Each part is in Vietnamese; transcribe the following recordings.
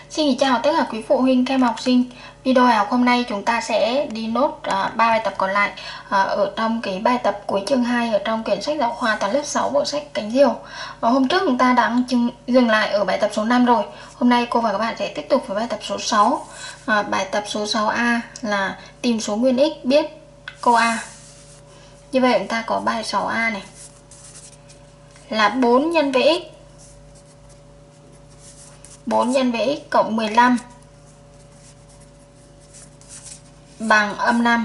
Xin chào tất cả quý phụ huynh các em học sinh. Video học hôm nay chúng ta sẽ đi nốt 3 bài tập còn lại ở trong cái bài tập cuối chương 2 ở trong quyển sách giáo khoa toán lớp 6 bộ sách Cánh Diều. Hôm trước chúng ta đã dừng lại ở bài tập số 5 rồi. Hôm nay cô và các bạn sẽ tiếp tục với bài tập số 6. Bài tập số 6A là tìm số nguyên x biết câu A. Như vậy chúng ta có bài 6A này là 4 nhân với x 4 nhân với x cộng 15 bằng âm 5.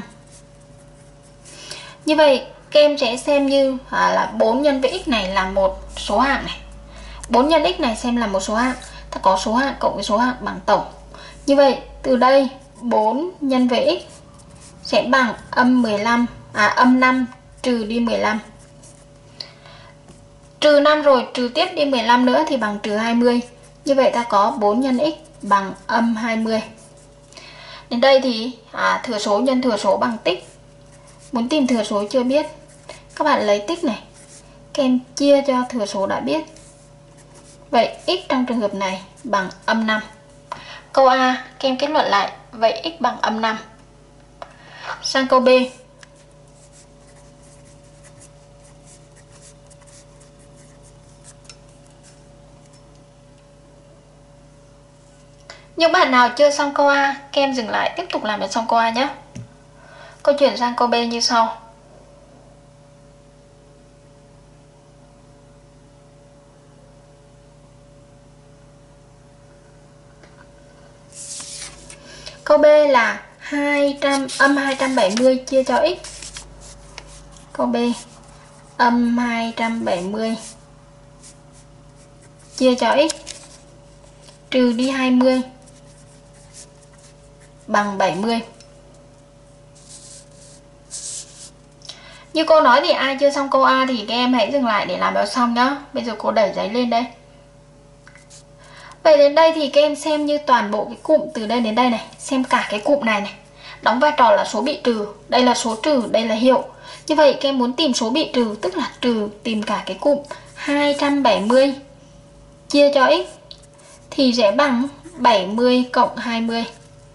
Như vậy các em sẽ xem như là 4 nhân với x này là một số hạng này. 4 nhân x này xem là một số hạng. Ta có số hạng cộng với số hạng bằng tổng. Như vậy từ đây 4 nhân với x sẽ bằng âm 5 trừ đi 15. Trừ 5 rồi trừ tiếp đi 15 nữa thì bằng trừ 20. Như vậy ta có 4 nhân x bằng âm 20. Đến đây thì thừa số nhân thừa số bằng tích. Muốn tìm thừa số chưa biết, các bạn lấy tích này, các em chia cho thừa số đã biết. Vậy x trong trường hợp này bằng âm 5. Câu A, các em kết luận lại, vậy x bằng âm 5. Sang câu B. Những bạn nào chưa xong câu A, các em dừng lại tiếp tục làm được xong câu A nhé. Câu chuyển sang câu B như sau. Câu B là âm 270 chia cho x. Câu B âm 270 chia cho x trừ đi 20 bằng 70. Như cô nói thì ai chưa xong câu A thì các em hãy dừng lại để làm cho xong nhá. Bây giờ cô đẩy giấy lên đây. Vậy đến đây thì các em xem như toàn bộ cái cụm từ đây đến đây này, xem cả cái cụm này này đóng vai trò là số bị trừ, đây là số trừ, đây là hiệu. Như vậy các em muốn tìm số bị trừ tức là trừ, tìm cả cái cụm 270 chia cho x thì sẽ bằng 70 cộng 20.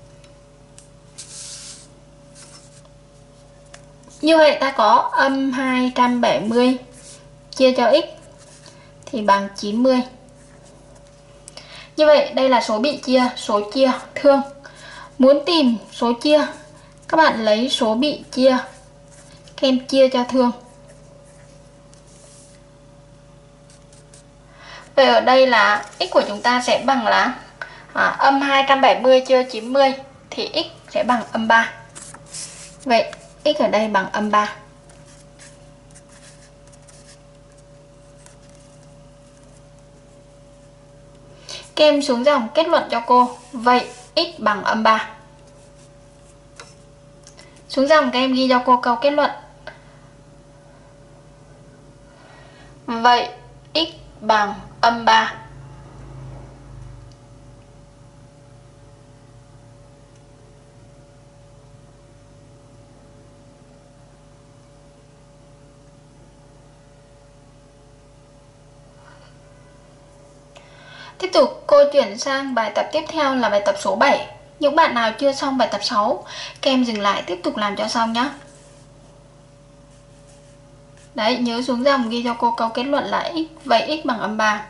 Như vậy ta có âm 270 chia cho x thì bằng 90. Như vậy đây là số bị chia, số chia thương. Muốn tìm số chia, các bạn lấy số bị chia, các em chia cho thương. Vậy ở đây là x của chúng ta sẽ bằng là âm 270 chia 90 thì x sẽ bằng âm 3. Vậy x ở đây bằng âm 3. Các em xuống dòng kết luận cho cô. Vậy x bằng âm 3. Xuống dòng các em ghi cho cô câu kết luận. Vậy x bằng âm 3. Tiếp tục cô chuyển sang bài tập tiếp theo là bài tập số 7. Những bạn nào chưa xong bài tập 6, các em dừng lại tiếp tục làm cho xong nhé. Đấy, nhớ xuống dòng ghi cho cô câu kết luận là x, vậy x bằng âm 3.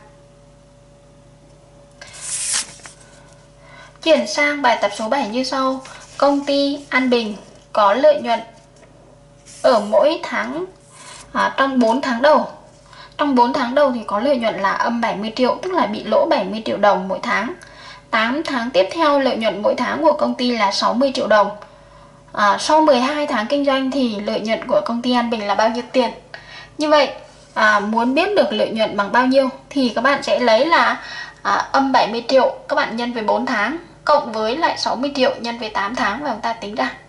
Chuyển sang bài tập số 7 như sau. Công ty An Bình có lợi nhuận ở mỗi tháng trong 4 tháng đầu. Trong 4 tháng đầu thì có lợi nhuận là âm 70 triệu, tức là bị lỗ 70 triệu đồng mỗi tháng. 8 tháng tiếp theo lợi nhuận mỗi tháng của công ty là 60 triệu đồng. Sau 12 tháng kinh doanh thì lợi nhuận của công ty An Bình là bao nhiêu tiền? Như vậy muốn biết được lợi nhuận bằng bao nhiêu thì các bạn sẽ lấy là âm 70 triệu các bạn nhân với 4 tháng cộng với lại 60 triệu nhân với 8 tháng và chúng ta tính ra.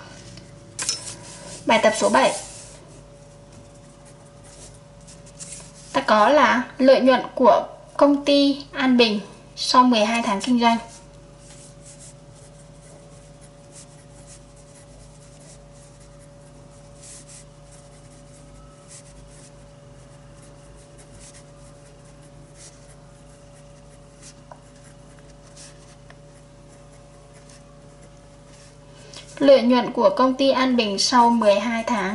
Bài tập số 7. Ta có là lợi nhuận của công ty An Bình sau 12 tháng kinh doanh. Lợi nhuận của công ty An Bình sau 12 tháng.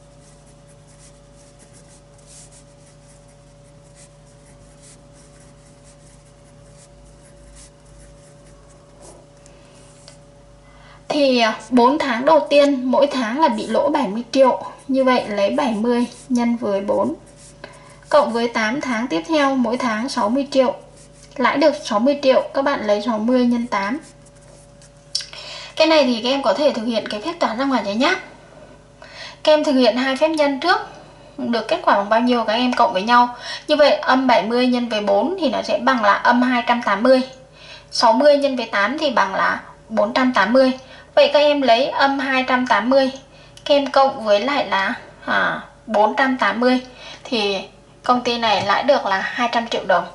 Thì 4 tháng đầu tiên mỗi tháng là bị lỗ 70 triệu. Như vậy lấy 70 nhân với 4 cộng với 8 tháng tiếp theo mỗi tháng 60 triệu. Lãi được 60 triệu, các bạn lấy 60 nhân 8. Cái này thì các em có thể thực hiện cái phép toán ra ngoài cho nhé. Các em thực hiện hai phép nhân trước, được kết quả bằng bao nhiêu các em cộng với nhau. Như vậy âm 70 nhân với 4 thì nó sẽ bằng là âm 280. 60 nhân với 8 thì bằng là 480. Vậy các em lấy âm 280, các em cộng với lại là 480 thì công ty này lãi được là 200 triệu đồng.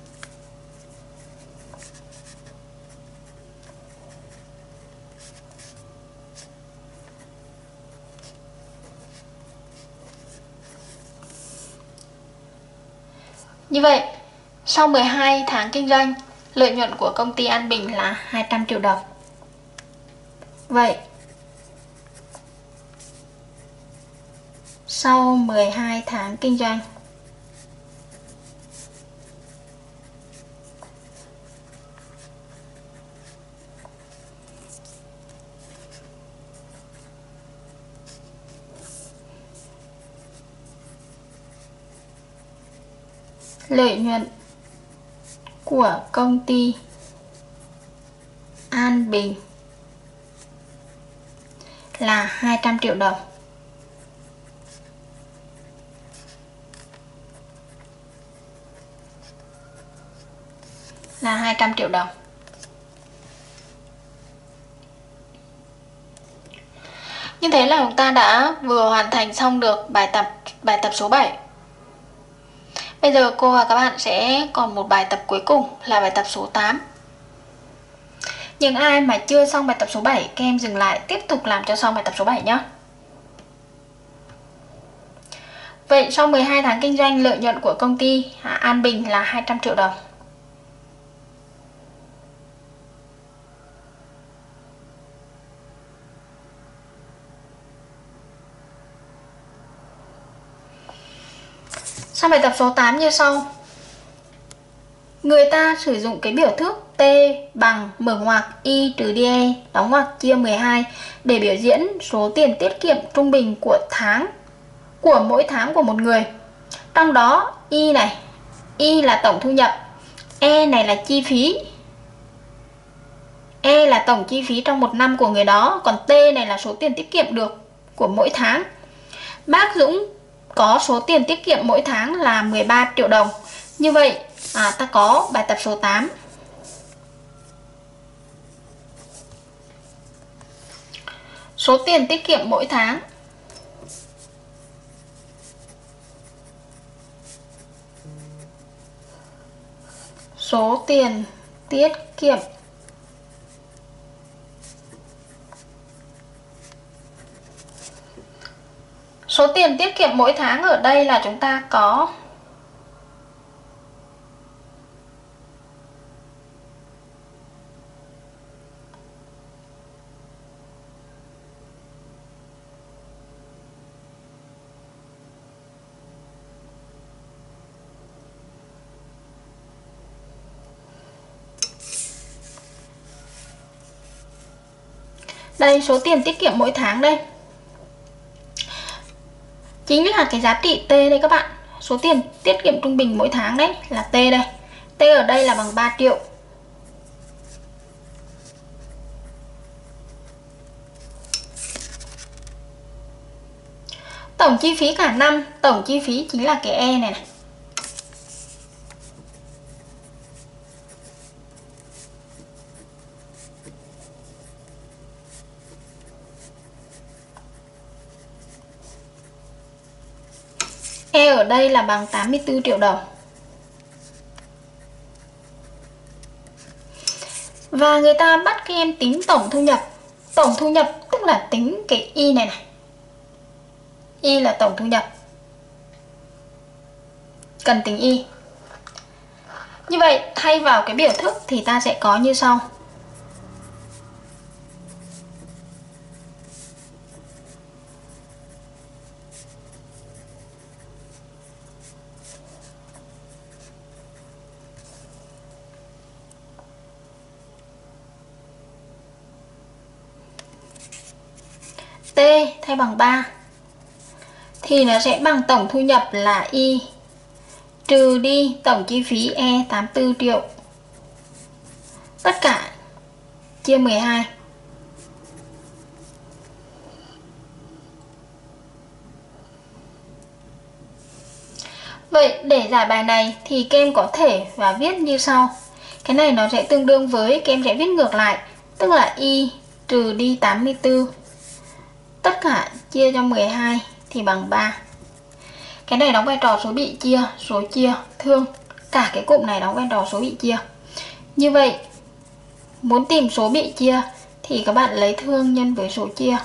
Như vậy, sau 12 tháng kinh doanh, lợi nhuận của công ty An Bình là 200 triệu đồng. Vậy, sau 12 tháng kinh doanh, lợi nhuận của công ty An Bình là 200 triệu đồng. Là 200 triệu đồng. Như thế là chúng ta đã vừa hoàn thành xong được bài tập số 7. Bây giờ cô và các bạn sẽ còn một bài tập cuối cùng là bài tập số 8. Những ai mà chưa xong bài tập số 7, các em dừng lại tiếp tục làm cho xong bài tập số 7 nhé. Vậy sau 12 tháng kinh doanh, lợi nhuận của công ty An Bình là 200 triệu đồng. Sang bài tập số 8 như sau. Người ta sử dụng cái biểu thức T bằng mở ngoặc Y trừ DE đóng ngoặc chia 12 để biểu diễn số tiền tiết kiệm trung bình của mỗi tháng của một người. Trong đó Y là tổng thu nhập, E này là chi phí. E là tổng chi phí trong một năm của người đó, còn T này là số tiền tiết kiệm được của mỗi tháng. Bác Dũng có số tiền tiết kiệm mỗi tháng là 13 triệu đồng. Như vậy ta có bài tập số 8. Số tiền tiết kiệm mỗi tháng. Số tiền tiết kiệm Số tiền tiết kiệm mỗi tháng ở đây là chúng ta có đây, số tiền tiết kiệm mỗi tháng đây chính là cái giá trị T đây các bạn. Số tiền tiết kiệm trung bình mỗi tháng đấy là T đây. T ở đây là bằng 3 triệu. Tổng chi phí cả năm, tổng chi phí chính là cái E này. E ở đây là bằng 84 triệu đồng. Và người ta bắt các em tính tổng thu nhập. Tổng thu nhập tức là tính cái Y này. Y là tổng thu nhập. Cần tính Y. Như vậy thay vào cái biểu thức thì ta sẽ có như sau. T thay bằng 3 thì nó sẽ bằng tổng thu nhập là Y trừ đi tổng chi phí E 84 triệu tất cả chia 12. Vậy để giải bài này thì các em có thể và viết như sau. Cái này nó sẽ tương đương với, các em sẽ viết ngược lại, tức là Y trừ đi 84 tất cả chia cho 12 thì bằng 3. Cái này đóng vai trò số bị chia, số chia thương. Cả cái cụm này đóng vai trò số bị chia. Như vậy, muốn tìm số bị chia thì các bạn lấy thương nhân với số chia.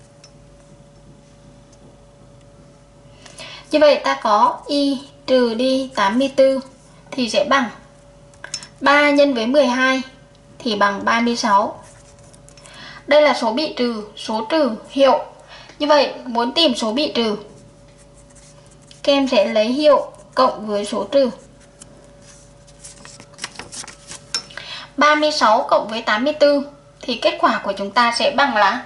Như vậy ta có Y trừ đi 84 thì sẽ bằng 3 nhân với 12 thì bằng 36. Đây là số bị trừ, số trừ hiệu. Như vậy muốn tìm số bị trừ, các em sẽ lấy hiệu cộng với số trừ. 36 cộng với 84 thì kết quả của chúng ta sẽ bằng là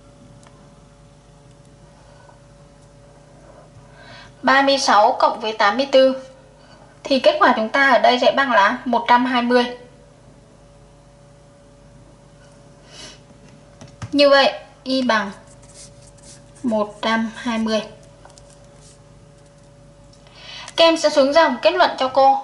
36 cộng với 84 thì kết quả chúng ta ở đây sẽ bằng là 120. Như vậy Y bằng 120. Các em sẽ xuống dòng kết luận cho cô.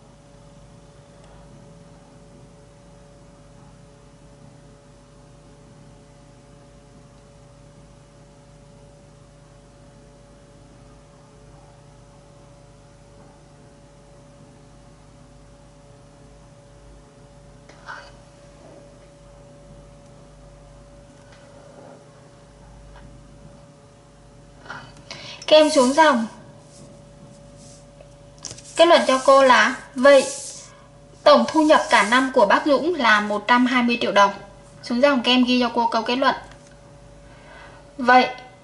Các em xuống dòng kết luận cho cô là vậy tổng thu nhập cả năm của bác Dũng là 120 triệu đồng. Xuống dòng các em ghi cho cô câu kết luận. Vậy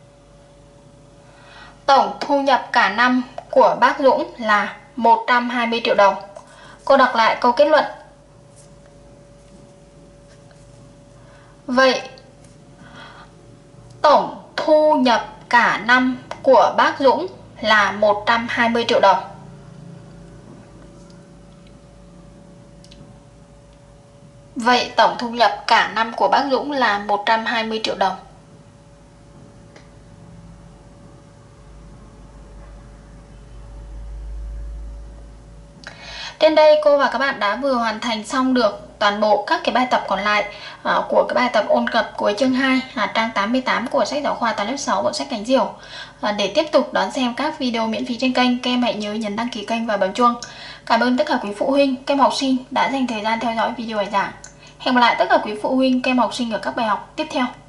tổng thu nhập cả năm của bác Dũng là 120 triệu đồng. Cô đọc lại câu kết luận. Vậy tổng thu nhập cả năm của bác Dũng là 120 triệu đồng. Vậy tổng thu nhập cả năm của bác Dũng là 120 triệu đồng. Trên đây cô và các bạn đã vừa hoàn thành xong được toàn bộ các cái bài tập còn lại của cái bài tập ôn tập cuối chương 2 trang 88 của sách giáo khoa toán lớp 6 bộ sách Cánh Diều. Để tiếp tục đón xem các video miễn phí trên kênh, các em hãy nhớ nhấn đăng ký kênh và bấm chuông. Cảm ơn tất cả quý phụ huynh, các em học sinh đã dành thời gian theo dõi video bài giảng. Hẹn gặp lại tất cả quý phụ huynh, các em học sinh ở các bài học tiếp theo.